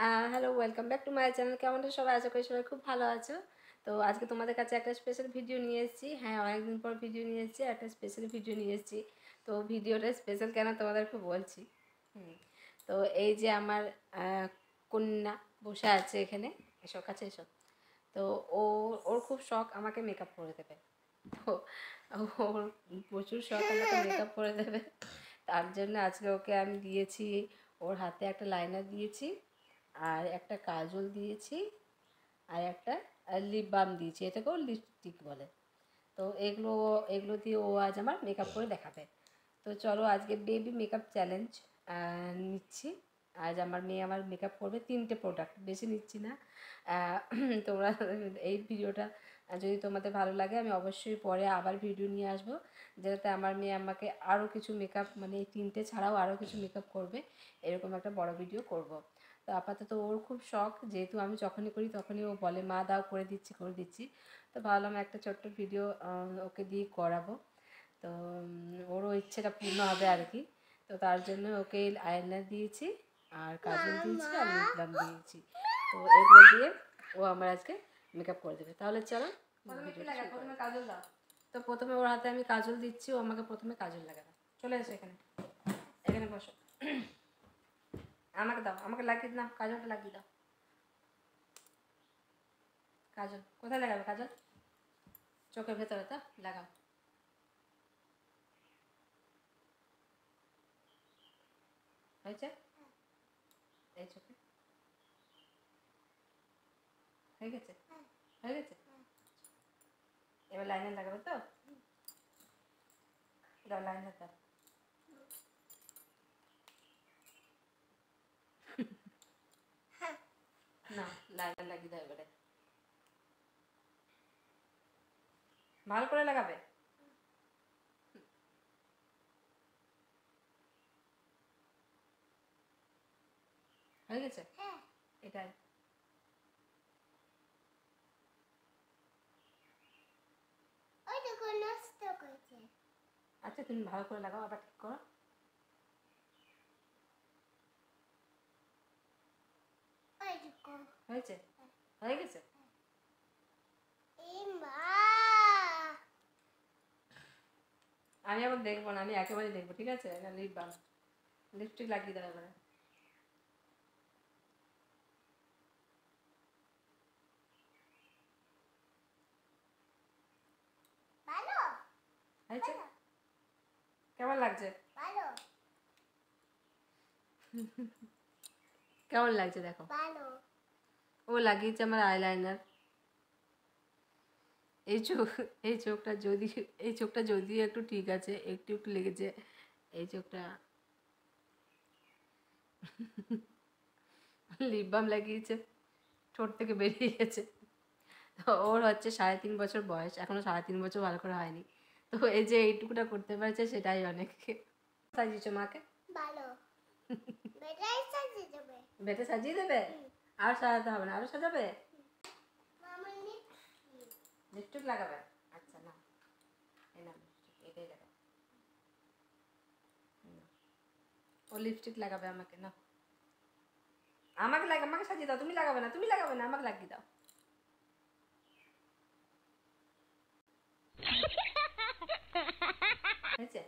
Hello, welcome back to my channel. কেমন আছো সবাই? আশা করি সবাই খুব ভালো আছো। তো আজকে তোমাদের কাছে একটা স্পেশাল ভিডিও নিয়ে এসেছি। হ্যাঁ, অনেকদিন পর ভিডিও নিয়ে এসেছি, একটা স্পেশাল ভিডিও নিয়ে এসেছি। তো ভিডিওটা স্পেশাল কেন তোমাদেরকে বলছি। তো এই যে আমার কন্যা বসে আছে এখানে, এসো কাছে এসো। তো ওর খুব শখ আমাকে মেকআপ করে দেবে। তো ওর প্রচুর শখ আমাকে মেকআপ করে দেবে। তার জন্য আজকে ওকে আমি দিয়েছি, ওর হাতে একটা লাইনার দিয়েছি, আর একটা কাজল দিয়েছি, আর একটা লিপ বাম দিয়েছি, এটাকেও লিপস্টিক বলে। তো এগুলো এগুলো দিয়ে ও আজ আমার মেকআপ করে দেখাবে। তো চলো আজকে বেবি মেকআপ চ্যালেঞ্জ নিচ্ছি। আজ আমার মেয়ে আমার মেকআপ করবে, 3টে প্রোডাক্ট, বেশি নিচ্ছি না। তোমরা এই ভিডিওটা যদি তোমাদের ভালো লাগে, আমি অবশ্যই পরে আবার ভিডিও নিয়ে আসবো, যেটাতে আমার মেয়ে আমাকে আরও কিছু মেকআপ, মানে এই 3টে ছাড়াও আরও কিছু মেকআপ করবে, এরকম একটা বড় ভিডিও করব। তো আপাতত ওর খুব শখ, যেহেতু আমি যখনই করি তখনই ও বলে মা দাও, করে দিচ্ছি করে দিচ্ছি। তো ভাবলাম একটা ছোট্ট ভিডিও ওকে দিয়ে করাবো। তো ওরও ইচ্ছেটা পূর্ণ হবে আর কি। তো তার জন্য ওকে আইলাইনার দিয়েছি, আর কাজল দিয়েছি, আর লিপ বাম দিয়েছি। তো এগুলো দিয়ে ও আমার আজকে মেকআপ করে দেবে। তাহলে চলো প্রথমে কাজল দাও। তো প্রথমে ওর হাতে আমি কাজল দিচ্ছি, ও আমাকে প্রথমে কাজল লাগাবে। চলে এসো এখানে, এখানে বসো। আমাকে দাও, আমাকে লাগিয়ে দাও, কাজলটা লাগিয়ে দাও। কাজল কোথায় লাগাবে? কাজল চোখের ভেতরে তো লাগাও। হয়েছে? এই চোখে হয়ে গেছে? হয়ে গেছে। এবার লাইনার লাগাবে তো? দাও লাইনার দাও। না, লাইনার লাগিয়ে দাও এবারে। ভালো করে লাগাবে। হয়ে গেছে? এটাই। আচ্ছা, তুমি ভালো করে লাগাও, আবার ঠিক করো। হয়েছে? হয়ে গেছে। আমি আবার দেখবো না, আমি একেবারে দেখবো, ঠিক আছে? লিপ বাম, লিপস্টিক লাগিয়ে দাও এবারে। হয়েছে? কেমন লাগছে? কেমন লাগছে দেখো। ও লাগিয়েছে আমার আইলাইনার। এই চোখ, এই চোখটা যদি, এই চোখটা যদিও একটু ঠিক আছে, একটু একটু লেগেছে এই চোখটা। লিপ বাম লাগিয়েছে, ঠোঁট থেকে বেরিয়ে গেছে। ওর হচ্ছে 3.5 বছর বয়স, এখনো 3.5 বছর ভালো করে হয়নি। তো এই যে এইটুকুটা করতে পারছে, সেটাই অনেক। সাজিয়েছো মাকে? বেটে সাজিয়ে দেবে? আর সাজাতে হবে না, আরো সাজাবে? লিপস্টিক লাগাবে? আচ্ছা না, এই না লিপস্টিক, এটাই লাগাবে। ও লিপস্টিক লাগাবে আমাকে না, আমাকে আমাকে সাজিয়ে দাও। তুমি লাগাবে না, তুমি লাগাবে না, আমাকে লাগিয়ে দাও। হয়েছে?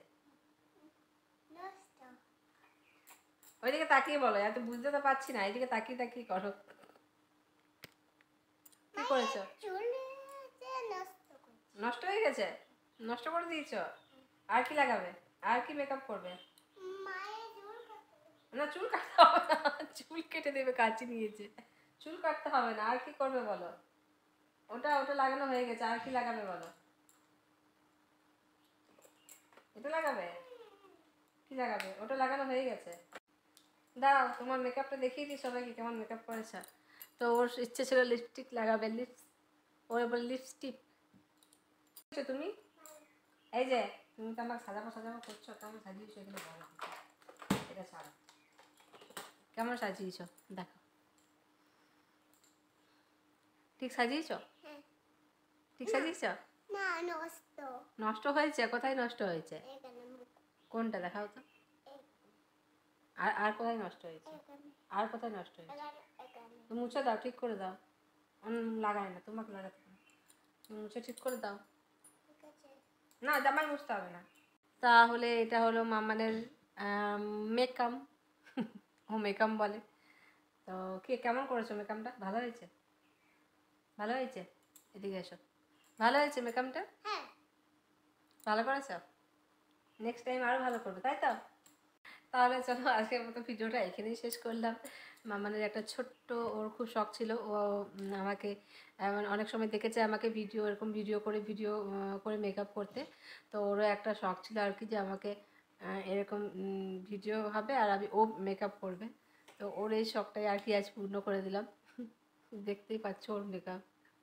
ওইদিকে তাকিয়ে বলো, এত বুঝতে তো পারছি না, এইদিকে তাকিয়ে তাকিয়ে করো। কি করেছো? নষ্ট হয়ে গেছে? নষ্ট করে দিয়েছো? আর কি লাগাবে? আর কি মেকআপ করবে? না, চুল কাটতে হবে না, চুল কেটে দেবে, কাঁচি নিয়েছে। চুল কাটতে হবে না, আর কি করবে বলো? ওটা ওটা লাগানো হয়ে গেছে, আর কি লাগাবে বলো? এটা লাগাবে? কি লাগাবে? ওটা লাগানো হয়ে গেছে। দাঁড়াও, তোমার মেকআপটা দেখিয়ে দিই সবাইকে, কেমন মেকআপ করেছে। তো ওর ইচ্ছে ছিল লিপস্টিক লাগাবে, ওরে বলে লিপস্টিক। তুমি এই যে, তুমি তো আমাকে সাজাবো সাজাবো করছো, কেমন সাজিয়েছো এগুলো বলো। এটা ছাড়ো, কেমন সাজিয়েছো দেখো। ঠিক সাজিয়েছো? ঠিক সাজিয়েছো? নষ্ট হয়েছে? কোথায় নষ্ট হয়েছে? কোনটা দেখাও তো। আর আর কোথায় নষ্ট হয়েছে? আর কোথায় নষ্ট হয়েছে? তো মুছে দাও, ঠিক করে দাও। লাগায় না, তোমাকে লাগাতে হবে। মুছে ঠিক করে দাও। না, জামাই মুছতে হবে না। তাহলে এটা হলো মামানের মেকআপ। ও মেকআপ বলে। তো কে কেমন করেছো মেকআপটা? ভালো হয়েছে? ভালো হয়েছে? এদিকে এসো। ভালো হয়েছে মেকআপটা? ভালো করেছো? নেক্সট টাইম আরও ভালো করবে, তাই তো? তাহলে চলো আজকের মতো ভিডিওটা এখানেই শেষ করলাম। মামানের একটা ছোট্ট, ওর খুব শখ ছিল, ও আমাকে মানে অনেক সময় দেখেছে আমাকে এরকম ভিডিও করে মেকআপ করতে। তো ওরও একটা শখ ছিল আর কি, যে আমাকে এরকম ভিডিও হবে আর ও মেকআপ করবে। তো ওর এই শখটাই আর কি আজ পূর্ণ করে দিলাম। দেখতেই পাচ্ছ ওর মেকআপ।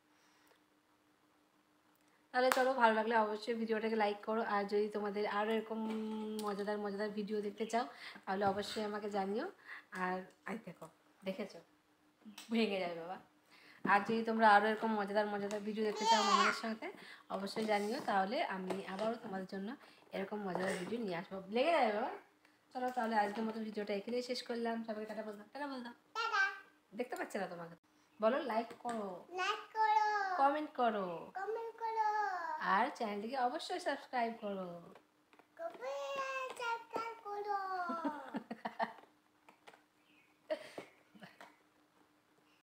তাহলে চলো, ভালো লাগলে অবশ্যই ভিডিওটাকে লাইক করো, আর যদি তোমাদের আরও এরকম মজাদার মজাদার ভিডিও দেখতে চাও তাহলে অবশ্যই আমাকে জানিও। আর দেখো, দেখেছো, ভেঙে যাবে বাবা। আর যদি তোমরা আরও এরকম মজাদার মজাদার ভিডিও দেখতে চাও মামাদের সাথে, অবশ্যই জানিও, তাহলে আমি আবারও তোমাদের জন্য এরকম মজাদার ভিডিও নিয়ে আসবো। লেগে যাবে বাবা। চলো তাহলে আজকের মতো ভিডিওটা এখানেই শেষ করলাম। সবাইকে টাটা বলতাম, টাটা বলতাম। দেখতে পাচ্ছে না তোমাকে? বলো লাইক করো, কমেন্ট করো, আর চ্যানেলটিকে অবশ্যই সাবস্ক্রাইব করো।